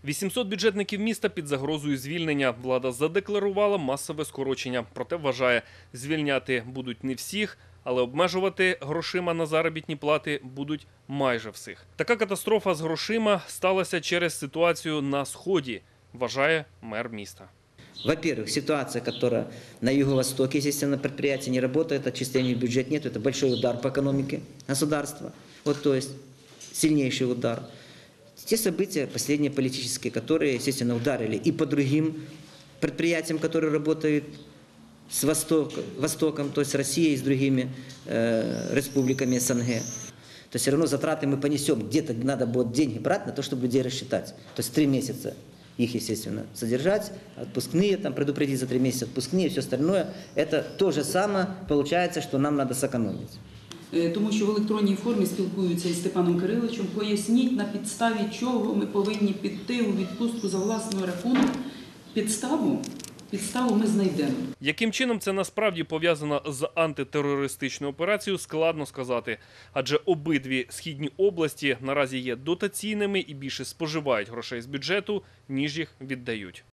800 бюджетників міста під загрозою звільнення. Влада задекларувала масове скорочення. Проте вважає, звільняти будуть не всіх, але обмежувати грошима на заробітні плати будуть майже всіх. Така катастрофа з грошима сталася через ситуацію на Сході, вважає мер міста. Во-первых, ситуация, которая на юго-востоке, естественно, предприятия не работают, отчислений в бюджет нет, это большой удар по экономике государства, вот то есть сильнейший удар. Те события, последние политические, которые, естественно, ударили и по другим предприятиям, которые работают с Востоком, то есть с Россией и с другими республиками СНГ. То есть все равно затраты мы понесем, где-то надо будет деньги брать на то, чтобы людей рассчитать. То есть 3 месяца их, естественно, содержать, отпускные, там, предупредить за 3 месяца отпускные, все остальное. Это то же самое, получается, что нам надо сэкономить. Тому що в електронній формі спілкуються із Степаном Кириловичем. Поясніть, на підставі чого ми повинні піти у відпустку за власний рахунок. Підставу ми знайдемо. Яким чином це насправді пов'язано з антитерористичною операцією, складно сказати. Адже обидві східні області наразі є дотаційними і більше споживають грошей з бюджету, ніж їх віддають.